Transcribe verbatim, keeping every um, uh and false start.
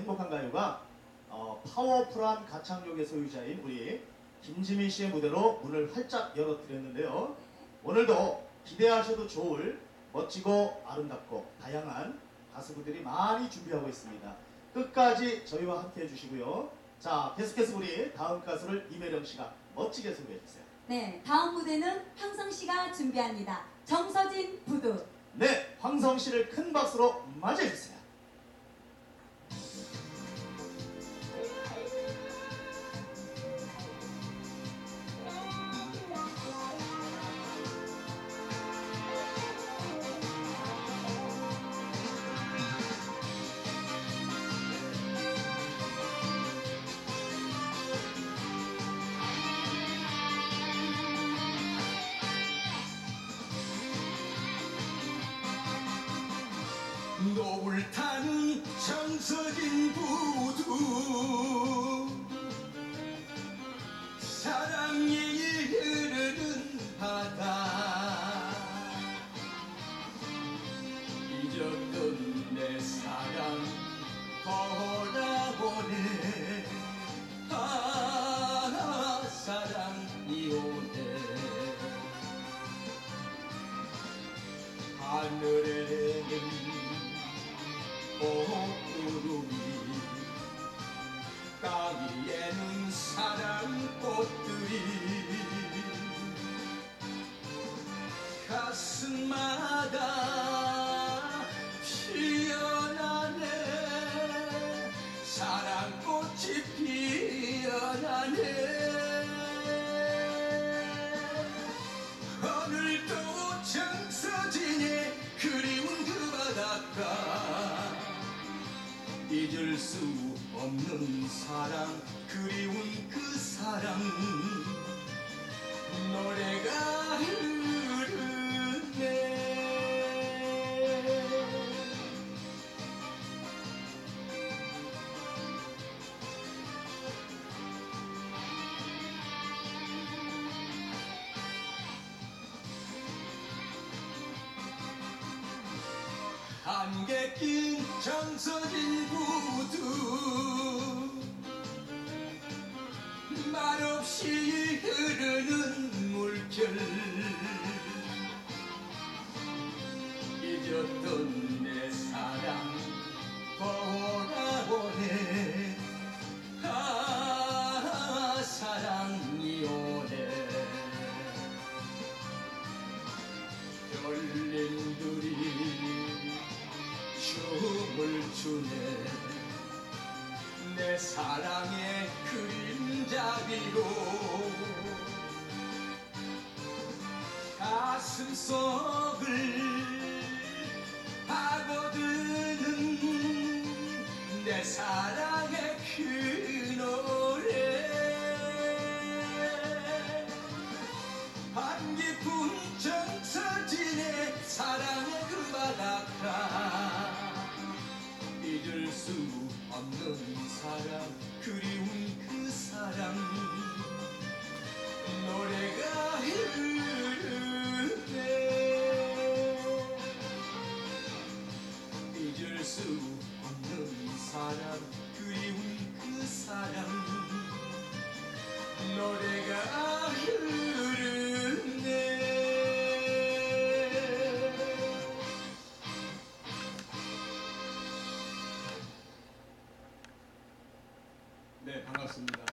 행복한 가요가 어, 파워풀한 가창력의 소유자인 우리 김지민 씨의 무대로 문을 활짝 열어드렸는데요. 오늘도 기대하셔도 좋을 멋지고 아름답고 다양한 가수분들이 많이 준비하고 있습니다. 끝까지 저희와 함께 해주시고요. 자, 계속해서 우리 다음 가수를 이매령 씨가 멋지게 소개해 주세요. 네, 다음 무대는 황성 씨가 준비합니다. 정서진 부두. 네, 황성 씨를 큰 박수로 맞이해 주세요. 노을 타는 정서진 부두 사랑이 흐르는 바다 잊었던 내 사랑 돌아오네 아 사랑이 오네 하늘에는 꽃구름이 땅 위에는 사랑꽃들이 가슴마다 피어나네 사랑꽃이 피어나네 오늘도 정서진의 그리운 그 바닷가 잊을 수 없는 사랑 그리운 그 사랑 노래가 흐르네 안개 낀 정서진 부두 말없이 흐르는 물결 잊었던 내 사랑 돌아오네 아 사랑이 오네 열린들이 춤을 추네 내 사랑의 그림자 위로 가슴 속을 파고드는 내 사랑의 그 노래 한 깊은 정서진의 사랑의 그 바닷가 잊을 수 없는 사랑 그리운 그 사랑 노래가 흐르네 잊을 수 없는 사랑 그리운 그 사랑 노래가 흐르네 네, 반갑습니다.